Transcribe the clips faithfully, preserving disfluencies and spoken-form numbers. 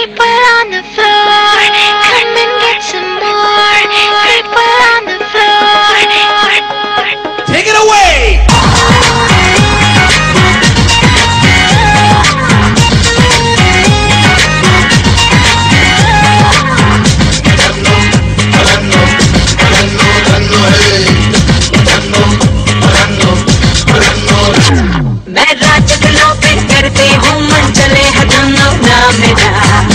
People on the floor, come and get some more. People on the floor. Take it away. मैं राजगलों पे करती हूँ मन चले हदनो ना मेरा।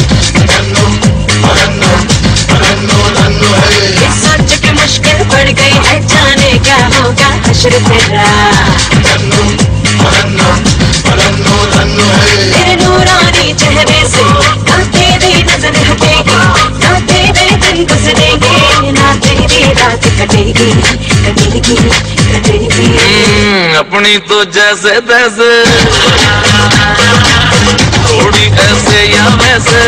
ये सोच के मुश्किल पड़ गई है जाने क्या होगा हश्र तेरा। तेरे नूरानी चेहरे से ना तेरी नजर हटेगी, ना तेरे दिन गुजरेंगे, ना तेरी रात कटेगी कटेगी कटेगी। अपनी तो जैसे तैसे, थोड़ी ऐसे या वैसे।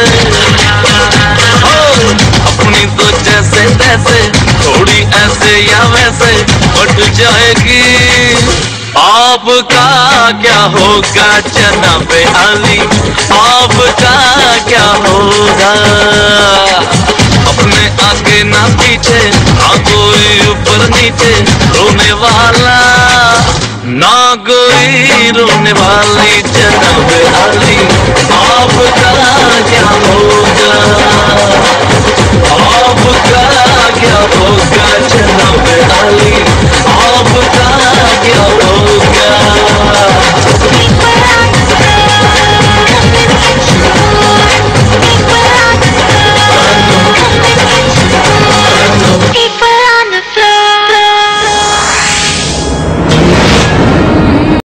अपनी तो जैसे तैसे, थोड़ी ऐसे या वैसे बट जाएगी। आपका क्या होगा जनाबे अली, आपका क्या होगा। अपने आगे ना पीछे, ना कोई ऊपर नीचे, रोने वाला ना कोई रोने वाली जना